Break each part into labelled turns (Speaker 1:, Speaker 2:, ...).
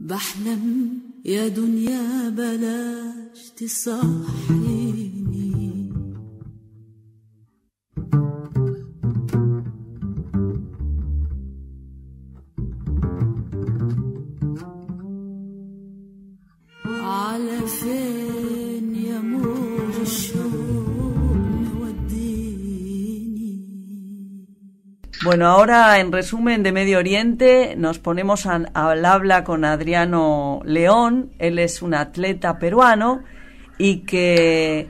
Speaker 1: بحلم يا دنيا بلاش تصحيني. على فين يا موج الشوق موديني.
Speaker 2: Bueno, ahora en resumen de Medio Oriente nos ponemos al habla con Adriano León. Él es un atleta peruano y que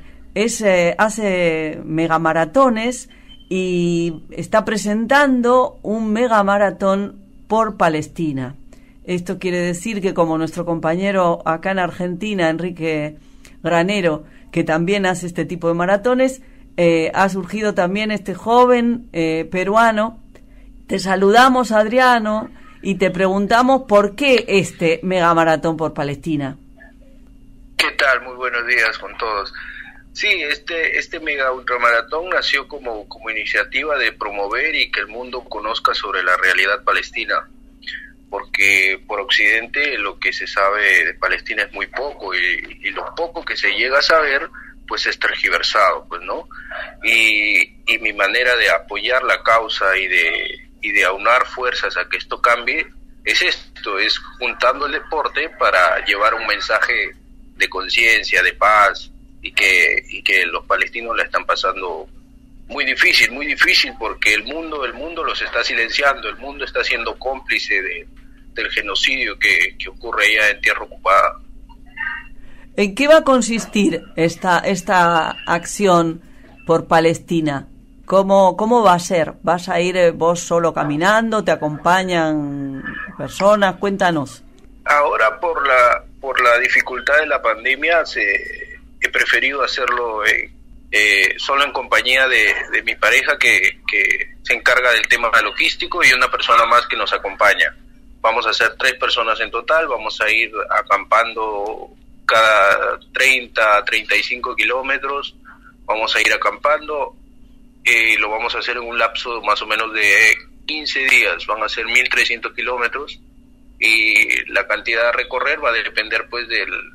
Speaker 2: hace megamaratones y está presentando un megamaratón por Palestina. Esto quiere decir que, como nuestro compañero acá en Argentina, Enrique Granero, que también hace este tipo de maratones, ha surgido también este joven peruano. Te saludamos, Adriano, y te preguntamos por qué este megamaratón por Palestina.
Speaker 3: ¿Qué tal? Muy buenos días con todos. Sí, este mega ultramaratón nació como iniciativa de promover y que el mundo conozca sobre la realidad palestina, porque por Occidente lo que se sabe de Palestina es muy poco y lo poco que se llega a saber pues es tergiversado, pues, ¿no? Y mi manera de apoyar la causa y de aunar fuerzas a que esto cambie es esto, es juntando el deporte para llevar un mensaje de conciencia, de paz, y que los palestinos la están pasando muy difícil porque el mundo los está silenciando, el mundo está siendo cómplice del genocidio que ocurre allá en tierra ocupada.
Speaker 2: ¿En qué va a consistir esta acción por Palestina? ¿Cómo va a ser? ¿Vas a ir vos solo caminando? ¿Te acompañan personas? Cuéntanos.
Speaker 3: Ahora por la dificultad de la pandemia he preferido hacerlo solo en compañía de mi pareja que se encarga del tema logístico y una persona más que nos acompaña. Vamos a ser 3 personas en total, vamos a ir acampando cada 30 a 35 kilómetros, vamos a ir acampando y lo vamos a hacer en un lapso más o menos de 15 días, van a ser 1.300 kilómetros y la cantidad a recorrer va a depender pues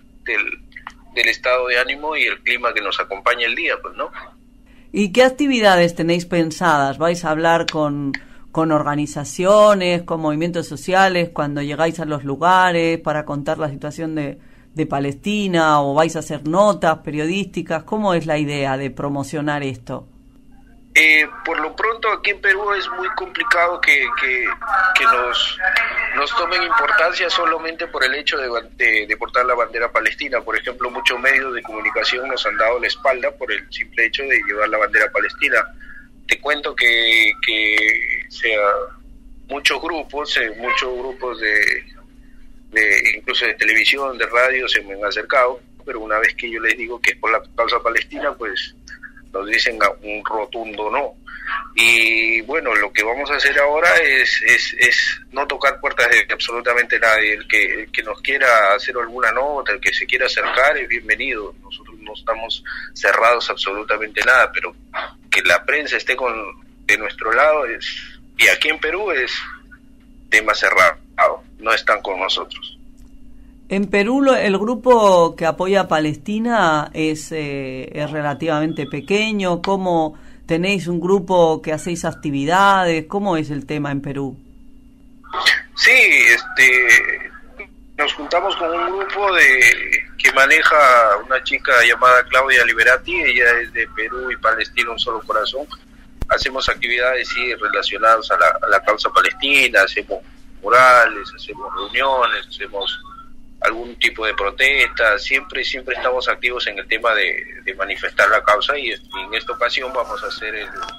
Speaker 3: del estado de ánimo y el clima que nos acompañe el día, pues, ¿no?
Speaker 2: ¿Y qué actividades tenéis pensadas? ¿Vais a hablar con organizaciones, con movimientos sociales cuando llegáis a los lugares para contar la situación de Palestina, o vais a hacer notas periodísticas? ¿Cómo es la idea de promocionar esto?
Speaker 3: Por lo pronto aquí en Perú es muy complicado que nos tomen importancia solamente por el hecho de portar la bandera palestina. Por ejemplo, muchos medios de comunicación nos han dado la espalda por el simple hecho de llevar la bandera palestina. Te cuento que muchos grupos de incluso de televisión, de radio, se me han acercado, pero una vez que yo les digo que es por la causa palestina, pues nos dicen un rotundo no. Y bueno, lo que vamos a hacer ahora es no tocar puertas de absolutamente nadie. El que nos quiera hacer alguna nota, el que se quiera acercar es bienvenido. Nosotros no estamos cerrados a absolutamente nada, pero que la prensa esté de nuestro lado y aquí en Perú es tema cerrado, no están con nosotros.
Speaker 2: En Perú el grupo que apoya a Palestina es relativamente pequeño. ¿Cómo tenéis un grupo que hacéis actividades? ¿Cómo es el tema en Perú?
Speaker 3: Sí, nos juntamos con un grupo que maneja una chica llamada Claudia Liberati. Ella es de Perú y Palestina un solo corazón. Hacemos actividades sí relacionadas a la causa palestina, hacemos murales, hacemos reuniones, hacemos algún tipo de protesta, siempre estamos activos en el tema de manifestar la causa y en esta ocasión vamos a hacer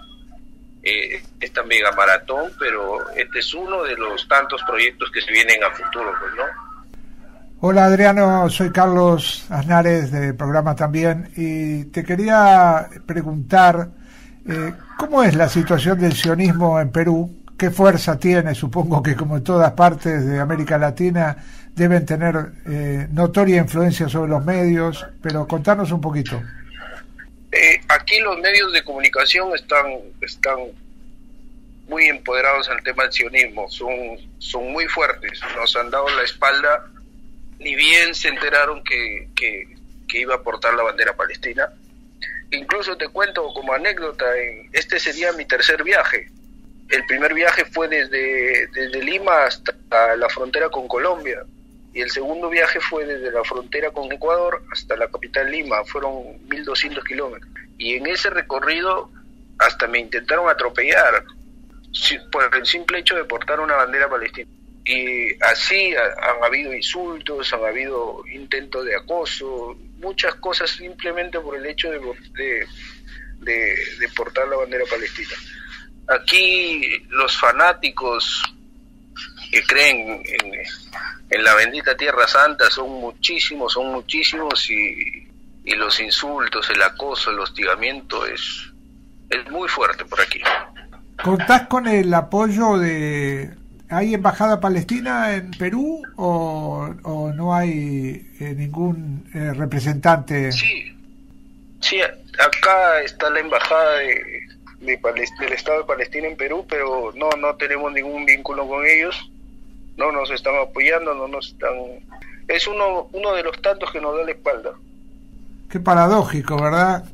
Speaker 3: esta mega maratón, pero este es uno de los tantos proyectos que se vienen a futuro, pues, ¿no?
Speaker 4: Hola Adriano, soy Carlos Aznares del programa también y te quería preguntar ¿cómo es la situación del sionismo en Perú? ¿Qué fuerza tiene? Supongo que como en todas partes de América Latina deben tener notoria influencia sobre los medios, pero contanos un poquito.
Speaker 3: Aquí los medios de comunicación están muy empoderados en el tema del sionismo, son muy fuertes, nos han dado la espalda ni bien se enteraron que iba a portar la bandera palestina. Incluso te cuento como anécdota, este sería mi tercer viaje. El primer viaje fue desde Lima hasta la frontera con Colombia, y el segundo viaje fue desde la frontera con Ecuador hasta la capital Lima, fueron 1.200 kilómetros. Y en ese recorrido hasta me intentaron atropellar por el simple hecho de portar una bandera palestina. Y así han habido insultos, han habido intentos de acoso, muchas cosas simplemente por el hecho de portar la bandera palestina. Aquí los fanáticos que creen en la bendita Tierra Santa son muchísimos, y los insultos, el acoso, el hostigamiento es muy fuerte por aquí.
Speaker 4: ¿Contás con el apoyo de... ¿Hay embajada palestina en Perú o no hay ningún representante?
Speaker 3: Sí, acá está la embajada del Estado de Palestina en Perú, pero no tenemos ningún vínculo con ellos, no nos están apoyando, es uno de los tantos que nos da la espalda.
Speaker 4: Qué paradójico, ¿verdad?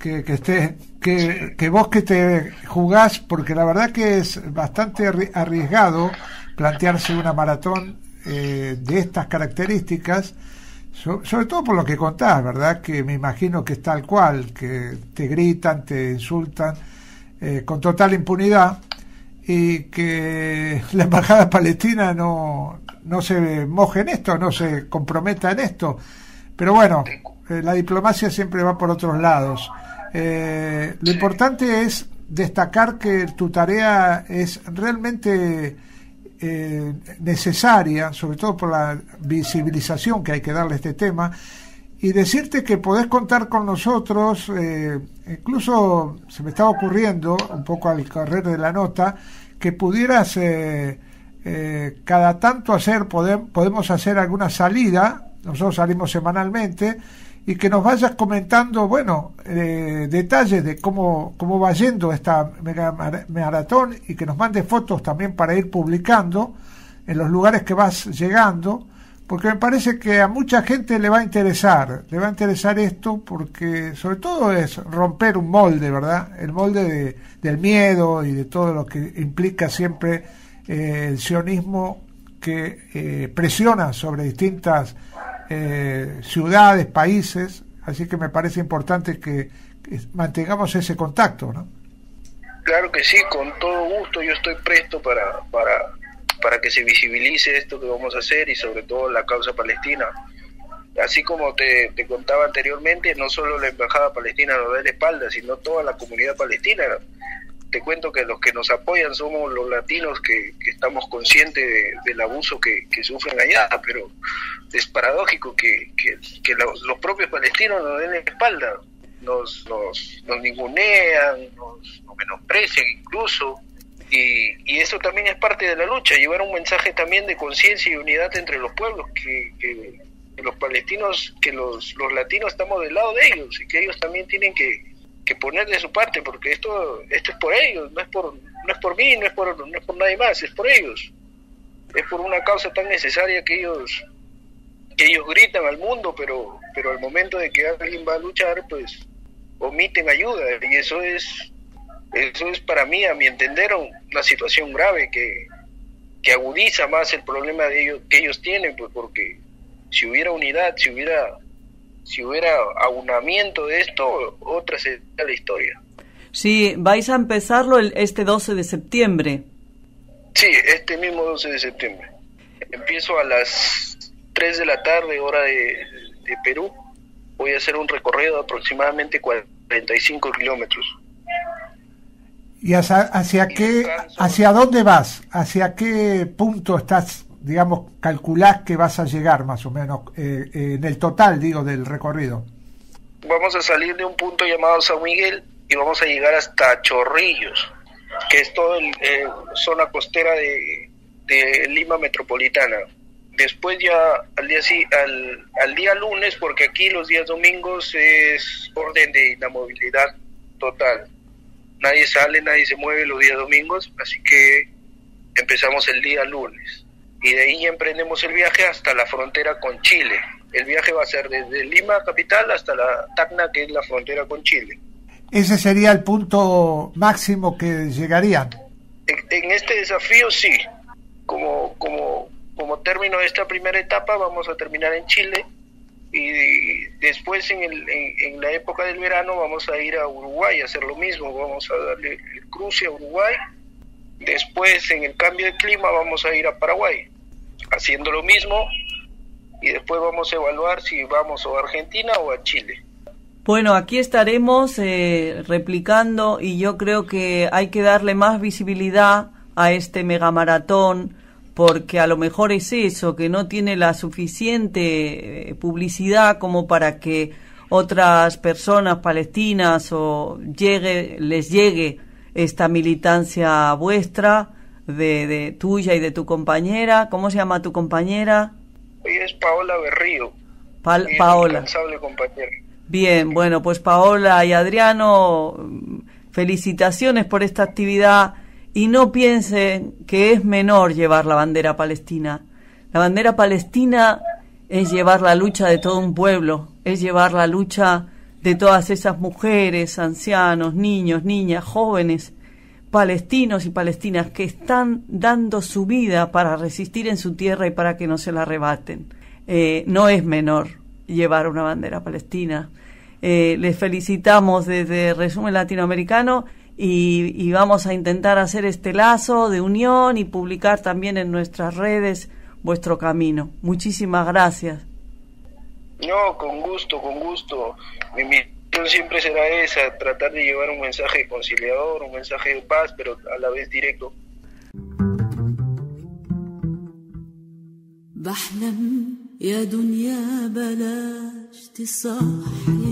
Speaker 4: Que vos que te jugás, porque la verdad que es bastante arriesgado plantearse una maratón de estas características, sobre todo por lo que contás, ¿verdad? Que me imagino que es tal cual, que te gritan, te insultan con total impunidad, y que la embajada palestina no se moje en esto, no se comprometa en esto. Pero bueno, la diplomacia siempre va por otros lados. Lo importante es destacar que tu tarea es realmente necesaria, sobre todo por la visibilización que hay que darle a este tema, y decirte que podés contar con nosotros. Incluso se me estaba ocurriendo un poco al correr de la nota que pudieras cada tanto podemos hacer alguna salida. Nosotros salimos semanalmente, y que nos vayas comentando, detalles de cómo va yendo esta mega maratón, y que nos mandes fotos también para ir publicando en los lugares que vas llegando, porque me parece que a mucha gente le va a interesar esto, porque sobre todo es romper un molde, ¿verdad? El molde del miedo y de todo lo que implica siempre el sionismo, que presiona sobre distintas ciudades, países. Así que me parece importante que mantengamos ese contacto, ¿no?
Speaker 3: Claro que sí, con todo gusto. Yo estoy presto para que se visibilice esto que vamos a hacer, y sobre todo la causa palestina. Así como te contaba anteriormente, no solo la embajada palestina nos da la espalda, sino toda la comunidad palestina. Te cuento que los que nos apoyan somos los latinos que estamos conscientes del abuso que sufren allá, pero es paradójico que los propios palestinos nos den la espalda, nos ningunean, nos menosprecian incluso, y eso también es parte de la lucha, llevar un mensaje también de conciencia y unidad entre los pueblos, que los palestinos, que los latinos estamos del lado de ellos, y que ellos también tienen que poner de su parte, porque esto es por ellos, no es por mí, no es por nadie más, es por ellos, es por una causa tan necesaria que ellos gritan al mundo, pero al momento de que alguien va a luchar, pues omiten ayuda, y eso es para mí, a mi entender, una situación grave que agudiza más el problema que ellos tienen, pues porque si hubiera unidad, si hubiera aunamiento de esto, otra sería la historia.
Speaker 2: Sí, vais a empezarlo este 12 de septiembre.
Speaker 3: Sí, este mismo 12 de septiembre. Empiezo a las 3 de la tarde, hora de Perú. Voy a hacer un recorrido de aproximadamente 45 kilómetros.
Speaker 4: ¿Y hacia dónde vas? ¿Hacia qué punto estás, digamos, calculás que vas a llegar más o menos en el total, del recorrido?
Speaker 3: Vamos a salir de un punto llamado San Miguel y vamos a llegar hasta Chorrillos, que es toda zona costera de Lima metropolitana. Después ya al día lunes, porque aquí los días domingos es orden de inamovilidad total. Nadie sale, nadie se mueve los días domingos, así que empezamos el día lunes. Y de ahí ya emprendemos el viaje hasta la frontera con Chile. El viaje va a ser desde Lima, capital, hasta la Tacna, que es la frontera con Chile.
Speaker 4: ¿Ese sería el punto máximo que llegarían?
Speaker 3: En este desafío, sí. Como término de esta primera etapa, vamos a terminar en Chile, y después en la época del verano vamos a ir a Uruguay a hacer lo mismo. Vamos a darle el cruce a Uruguay. Después, en el cambio de clima, vamos a ir a Paraguay haciendo lo mismo, y después vamos a evaluar si vamos o a Argentina o a Chile.
Speaker 2: Bueno, aquí estaremos replicando, y yo creo que hay que darle más visibilidad a este megamaratón, porque a lo mejor es eso, que no tiene la suficiente publicidad como para que otras personas palestinas les llegue esta militancia vuestra, de tuya y de tu compañera. ¿Cómo se llama tu compañera?
Speaker 3: Ella es Paola Berrío.
Speaker 2: Paola.
Speaker 3: Incansable compañera.
Speaker 2: Bien, bueno, pues Paola y Adriano, felicitaciones por esta actividad, y no piensen que es menor llevar la bandera palestina. La bandera palestina es llevar la lucha de todo un pueblo, es llevar la lucha de todas esas mujeres, ancianos, niños, niñas, jóvenes, palestinos y palestinas que están dando su vida para resistir en su tierra y para que no se la arrebaten. No es menor llevar una bandera palestina. Les felicitamos desde Resumen Latinoamericano, y vamos a intentar hacer este lazo de unión y publicar también en nuestras redes vuestro camino. Muchísimas gracias.
Speaker 3: No, con gusto, con gusto. Mi misión siempre será esa, tratar de llevar un mensaje conciliador, un mensaje de paz, pero a la vez directo.
Speaker 1: بحلم يا دنيا بلاش تصحي